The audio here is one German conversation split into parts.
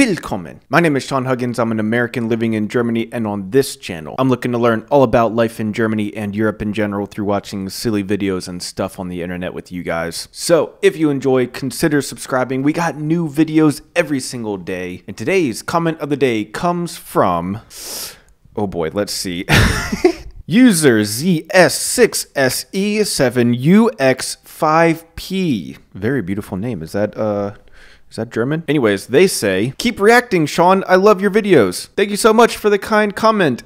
Willkommen! My name is Sean Huggins. I'm an American living in Germany, and on this channel, I'm looking to learn all about life in Germany and Europe in general through watching silly videos and stuff on the internet with you guys. So, if you enjoy, consider subscribing. We got new videos every single day, and today's comment of the day comes from... oh boy, let's see. User ZS6SE7UX5P. Very beautiful name. Is that German? Anyways, they say, keep reacting, Sean. I love your videos. Thank you so much for the kind comment.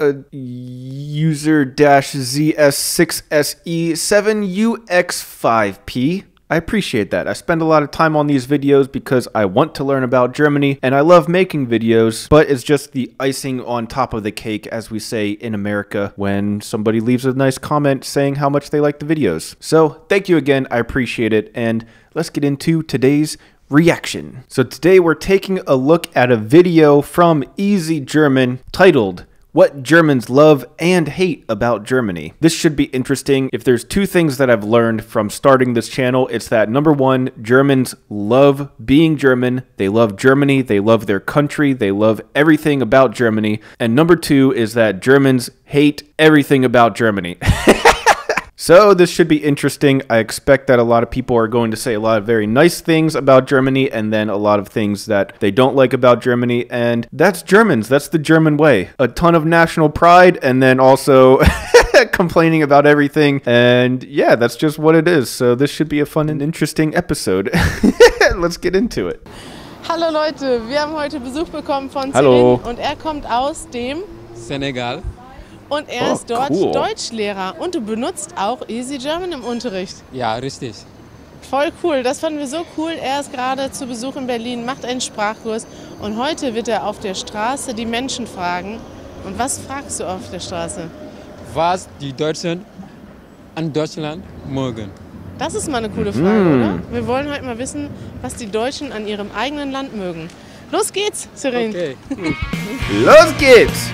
User-ZS6SE7UX5P. I appreciate that. I spend a lot of time on these videos because I want to learn about Germany and I love making videos, but it's just the icing on top of the cake, as we say in America, when somebody leaves a nice comment saying how much they like the videos. So thank you again. I appreciate it. And let's get into today's reaction. So today we're taking a look at a video from Easy German titled What Germans Love and Hate About Germany. This should be interesting. If there's two things that I've learned from starting this channel, it's that number one, Germans love being German. They love Germany. They love their country. They love everything about Germany. And number two is that Germans hate everything about Germany. So this should be interesting. I expect that a lot of people are going to say a lot of very nice things about Germany and then a lot of things that they don't like about Germany. And that's Germans. That's the German way. A ton of national pride and then also complaining about everything. And yeah, that's just what it is. So this should be a fun and interesting episode. Let's get into it. Hallo Leute, wir haben heute Besuch bekommen von Hallo. Celine und er kommt aus dem Senegal. Und er ist dort Deutschlehrer und du benutzt auch Easy German im Unterricht. Ja, richtig. Voll cool, das fanden wir so cool. Er ist gerade zu Besuch in Berlin, macht einen Sprachkurs und heute wird er auf der Straße die Menschen fragen. Und was fragst du auf der Straße? Was die Deutschen an Deutschland mögen. Das ist mal eine coole Frage, oder? Wir wollen heute mal wissen, was die Deutschen an ihrem eigenen Land mögen. Los geht's, Celine. Okay. Los geht's!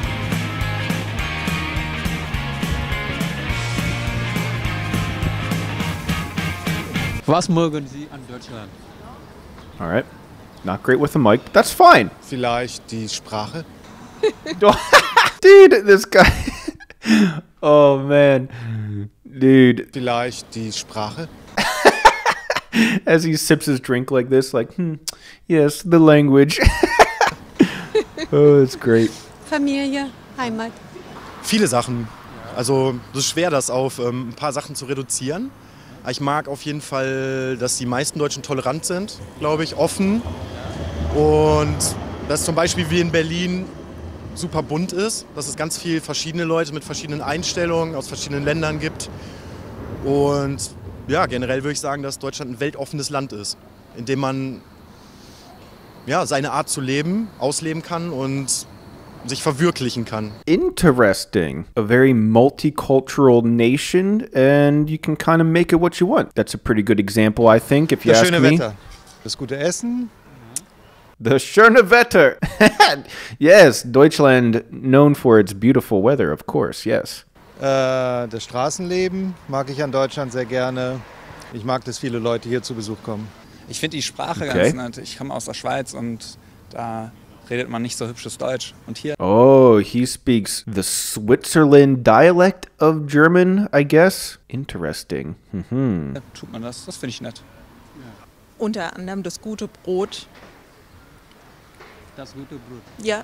Was mögen Sie an Deutschland? All right. Not great with the mic, but that's fine. Vielleicht die Sprache? Dude, this guy. Oh, man. Dude. Vielleicht die Sprache? As he sips his drink like this, like, yes, the language. Oh, that's great. Familie, Heimat. Viele Sachen. Also, es ist schwer, das auf ein paar Sachen zu reduzieren. Ich mag auf jeden Fall, dass die meisten Deutschen tolerant sind, glaube ich, offen. Und dass zum Beispiel wie in Berlin super bunt ist, dass es ganz viele verschiedene Leute mit verschiedenen Einstellungen aus verschiedenen Ländern gibt. Und ja, generell würde ich sagen, dass Deutschland ein weltoffenes Land ist, in dem man ja, seine Art zu leben ausleben kann und sich verwirklichen kann. Interesting. A very multicultural nation, and you can kind of make it what you want. That's a pretty good example, I think, if you ask me. Das schöne Wetter, das gute Essen. The schöne Wetter. Yes, Deutschland known for its beautiful weather, of course, yes. Das Straßenleben mag ich an Deutschland sehr gerne. Ich mag, dass viele Leute hier zu Besuch kommen. Ich finde die Sprache ganz nett. Ich komme aus der Schweiz und da redet man nicht so hübsches Deutsch. Und hier... Oh, he speaks the Switzerland dialect of German, I guess. Interesting. Tut man das? Das finde ich nett. Unter anderem das gute Brot. Das gute Brot. Ja.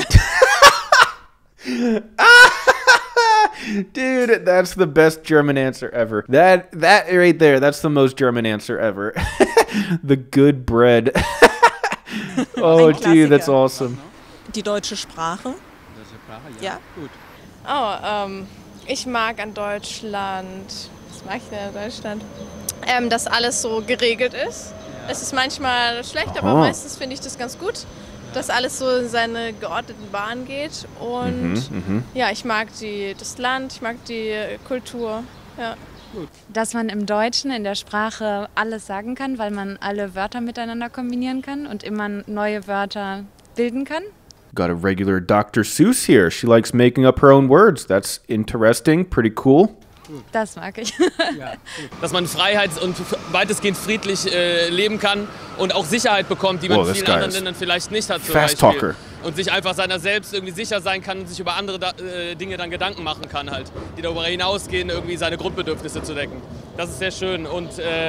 Dude, that's the best German answer ever. That right there, that's the most German answer ever. The good bread. Oh, dude, that's awesome. Die deutsche Sprache. Deutsche Sprache, Ja. Gut. Oh, ich mag an Deutschland, was mag ich denn an Deutschland? Dass alles so geregelt ist. Es ist manchmal schlecht, aber meistens finde ich das ganz gut, dass alles so in seine geordneten Bahnen geht. Und ja, ich mag das Land, ich mag die Kultur. Ja. Dass man im Deutschen, in der Sprache alles sagen kann, weil man alle Wörter miteinander kombinieren kann und immer neue Wörter bilden kann. Got a regular Dr. Seuss here. She likes making up her own words. That's interesting. Pretty cool. Das mag ich. Dass man freiheits- und weitestgehend friedlich leben kann und auch Sicherheit bekommt, die man in vielen anderen Ländern vielleicht nicht hat. Zum Beispiel. Und sich einfach seiner selbst irgendwie sicher sein kann und sich über andere Dinge dann Gedanken machen kann, halt, die darüber hinausgehen, irgendwie seine Grundbedürfnisse zu decken. Das ist sehr schön und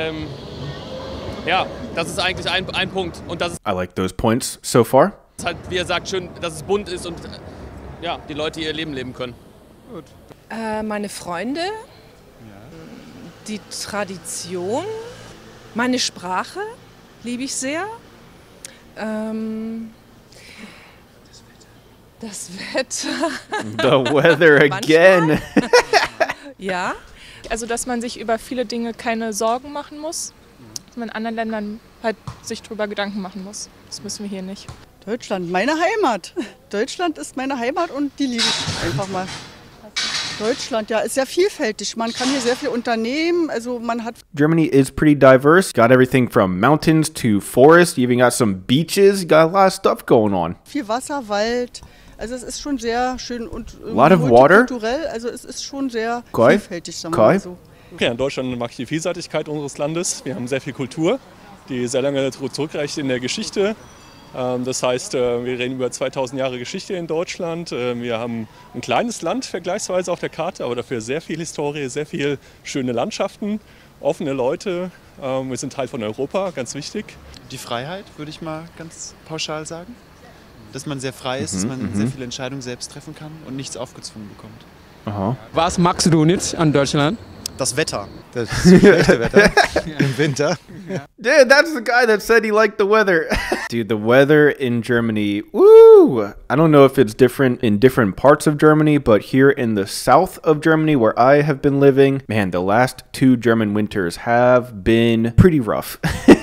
ja, das ist eigentlich ein Punkt. Und das ist I like those points so far. halt, wie er sagt, schön, dass es bunt ist und ja, die Leute ihr Leben leben können. Gut. Meine Freunde, die Tradition, meine Sprache liebe ich sehr. Das Wetter. The weather again. Ja, also dass man sich über viele Dinge keine Sorgen machen muss, dass man in anderen Ländern halt sich drüber Gedanken machen muss. Das müssen wir hier nicht. Deutschland, meine Heimat. Deutschland ist meine Heimat und die liebe ich einfach mal. Deutschland, ja, ist sehr vielfältig. Man kann hier sehr viel unternehmen. Also man hat. Germany is pretty diverse. Got everything from mountains to forest. You even got some beaches. You got a lot of stuff going on. Viel Wasser, Wald. Also es ist schon sehr schön und multikulturell. Also es ist schon sehr vielfältig, sagen wir mal so. Okay, in Deutschland mag ich die Vielseitigkeit unseres Landes. Wir haben sehr viel Kultur, die sehr lange zurückreicht in der Geschichte. Das heißt, wir reden über 2000 Jahre Geschichte in Deutschland. Wir haben ein kleines Land vergleichsweise auf der Karte, aber dafür sehr viel Historie, sehr viel schöne Landschaften, offene Leute. Wir sind Teil von Europa, ganz wichtig. Die Freiheit, würde ich mal ganz pauschal sagen. Dass man sehr frei ist, dass man sehr viele Entscheidungen selbst treffen kann und nichts aufgezwungen bekommt. Aha. Was magst du nicht an Deutschland? Das Wetter. Das schlechte Wetter im Winter. Dude, that's the guy that said he liked the weather. Dude, the weather in Germany, woo! I don't know if it's different in different parts of Germany, but here in the south of Germany where I have been living, man, the last 2 German winters have been pretty rough.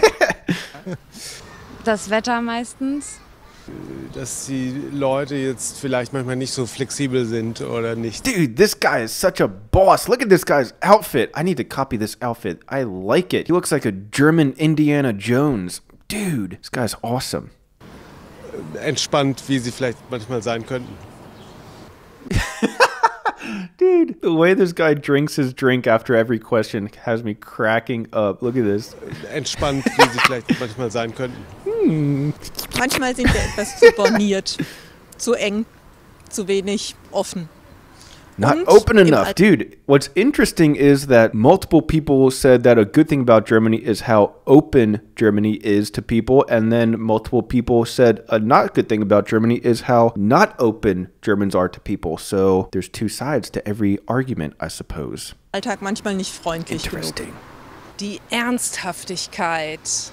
Das Wetter meistens. Dass die Leute jetzt vielleicht manchmal nicht so flexibel sind oder nicht. Dude, this guy is such a boss. Look at this guy's outfit. I need to copy this outfit. I like it. He looks like a German Indiana Jones. Dude, this guy's awesome. Entspannt, wie sie vielleicht manchmal sein könnten. Dude, the way this guy drinks his drink after every question has me cracking up. Look at this. Entspannt, wie sie vielleicht manchmal sein könnten. Manchmal sind wir etwas zu borniert, zu eng, zu wenig offen. Not open enough. Dude, what's interesting is that multiple people said that a good thing about Germany is how open Germany is to people. And then multiple people said a not good thing about Germany is how not open Germans are to people. So there's 2 sides to every argument, I suppose. Alltag manchmal nicht freundlich genug. Die Ernsthaftigkeit,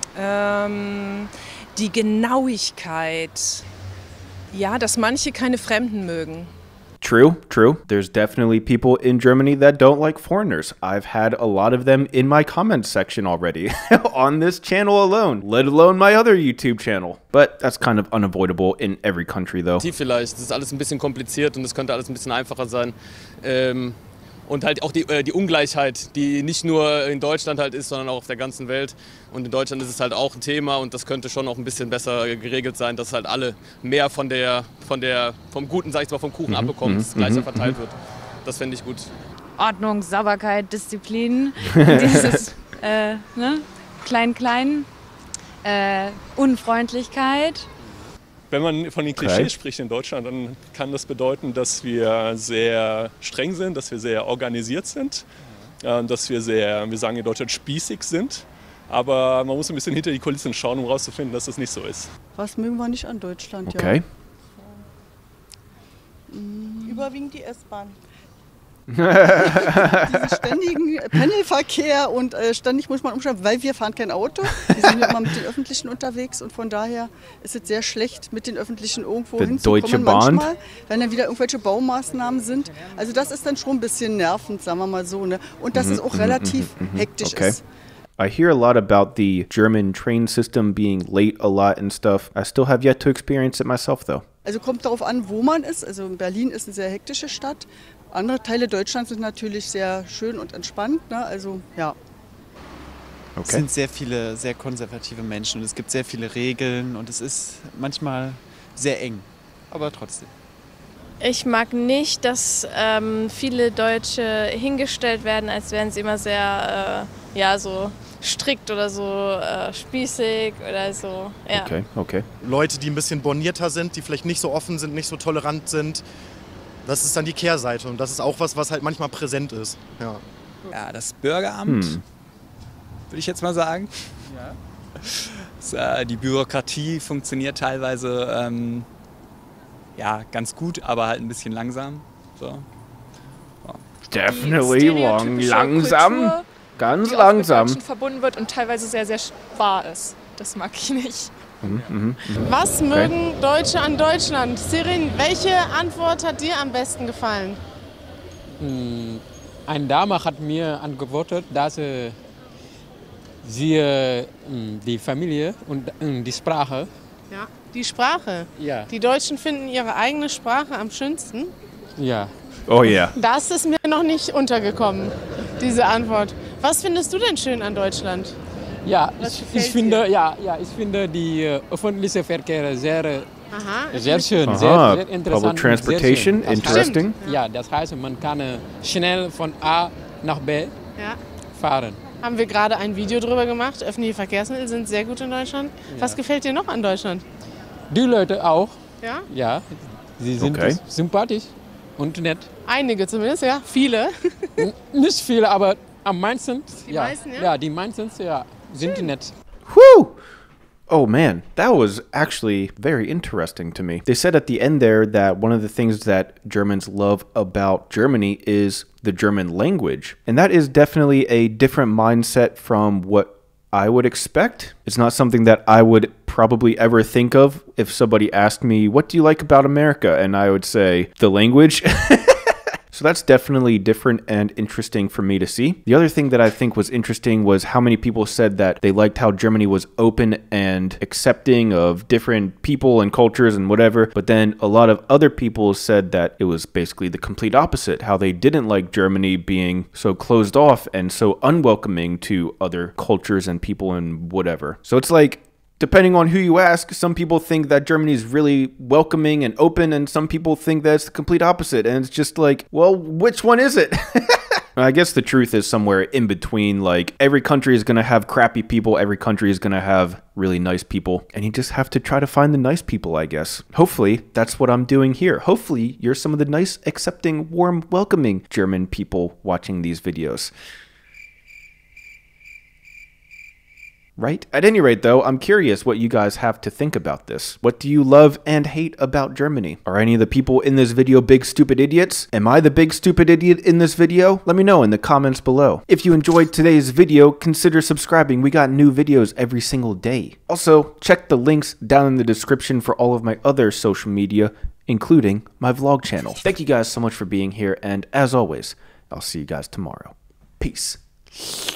die Genauigkeit, ja, dass manche keine Fremden mögen. True, true. There's definitely people in Germany that don't like foreigners. I've had a lot of them in my comments section already on this channel alone, let alone my other YouTube channel. But that's kind of unavoidable in every country though. Vielleicht, das ist alles ein bisschen kompliziert und es könnte alles ein bisschen einfacher sein. Und halt auch die Ungleichheit, die nicht nur in Deutschland halt ist, sondern auch auf der ganzen Welt. Und in Deutschland ist es halt auch ein Thema und das könnte schon auch ein bisschen besser geregelt sein, dass halt alle mehr vom Guten, sag ich mal, vom Kuchen abbekommen, dass es gleicher verteilt wird. Das fände ich gut. Ordnung, Sauberkeit, Disziplin, dieses Klein-Klein, Unfreundlichkeit. Wenn man von den Klischees spricht in Deutschland, dann kann das bedeuten, dass wir sehr streng sind, dass wir sehr organisiert sind, dass wir wir sagen in Deutschland, spießig sind. Aber man muss ein bisschen hinter die Kulissen schauen, um herauszufinden, dass das nicht so ist. Was mögen wir nicht an Deutschland? Okay. Ja. Überwiegend die S-Bahn. Diesen ständigen Pendelverkehr und ständig muss man umsteigen, weil wir fahren kein Auto. Wir sind ja immer mit den Öffentlichen unterwegs und von daher ist es sehr schlecht, mit den Öffentlichen irgendwo hinzukommen manchmal, wenn dann wieder irgendwelche Baumaßnahmen sind. Also das ist dann schon ein bisschen nervend, sagen wir mal so. Ne? Und dass es auch relativ hektisch ist. I hear a lot about the German train system being late a lot and stuff. I still have yet to experience it myself though. Also kommt darauf an, wo man ist. Also Berlin ist eine sehr hektische Stadt. Andere Teile Deutschlands sind natürlich sehr schön und entspannt, ne? Also ja. Es sind sehr viele sehr konservative Menschen und es gibt sehr viele Regeln und es ist manchmal sehr eng, aber trotzdem. Ich mag nicht, dass viele Deutsche hingestellt werden, als wären sie immer sehr, ja, so strikt oder so spießig oder so. Ja. Okay, okay. Leute, die ein bisschen bornierter sind, die vielleicht nicht so offen sind, nicht so tolerant sind, das ist dann die Kehrseite und das ist auch was halt manchmal präsent ist. Ja, ja, das Bürgeramt, würde ich jetzt mal sagen. Ja. Die Bürokratie funktioniert teilweise ja, ganz gut, aber halt ein bisschen langsam. So. Ja. Definitely langsam. Kultur, Ganz die langsam. Oft mit Deutschen verbunden wird und teilweise sehr, sehr wahr ist. Das mag ich nicht. Was mögen Deutsche an Deutschland? Sirin, welche Antwort hat dir am besten gefallen? Eine Dame hat mir antwortet, dass sie die Familie und die Sprache. Ja, die Sprache. Ja. Die Deutschen finden ihre eigene Sprache am schönsten. Ja. Oh yeah. Das ist mir noch nicht untergekommen, diese Antwort. Was findest du denn schön an Deutschland? Ja, ich finde die öffentliche Verkehr sehr schön, sehr interessant. Public transportation, sehr schön. interesting. Ja, das heißt, man kann schnell von A nach B fahren. Haben wir gerade ein Video drüber gemacht. Öffentliche Verkehrsmittel sind sehr gut in Deutschland. Ja. Was gefällt dir noch an Deutschland? Die Leute auch. Ja? Ja, sie sind sympathisch und nett. Einige zumindest, ja. Viele. Nicht viele, aber am meisten. Die meisten, ja? Ja, die meisten, ja, sind nett. Whew! Oh man, that was actually very interesting to me. They said at the end there that one of the things that Germans love about Germany is the German language. And that is definitely a different mindset from what I would expect. It's not something that I would probably ever think of if somebody asked me, what do you like about America? And I would say, the language. So that's definitely different and interesting for me to see. The other thing that I think was interesting was how many people said that they liked how Germany was open and accepting of different people and cultures and whatever. But then a lot of other people said that it was basically the complete opposite, how they didn't like Germany being so closed off and so unwelcoming to other cultures and people and whatever. So it's like, depending on who you ask, some people think that Germany is really welcoming and open, and some people think that it's the complete opposite. And it's just like, well, which one is it? I guess the truth is somewhere in between. Like, every country is going to have crappy people. Every country is going to have really nice people. And you just have to try to find the nice people, I guess. Hopefully, that's what I'm doing here. Hopefully, you're some of the nice, accepting, warm, welcoming German people watching these videos. Right? At any rate, though, I'm curious what you guys have to think about this. What do you love and hate about Germany? Are any of the people in this video big stupid idiots? Am I the big stupid idiot in this video? Let me know in the comments below. If you enjoyed today's video, consider subscribing. We got new videos every single day. Also, check the links down in the description for all of my other social media, including my vlog channel. Thank you guys so much for being here, and as always, I'll see you guys tomorrow. Peace.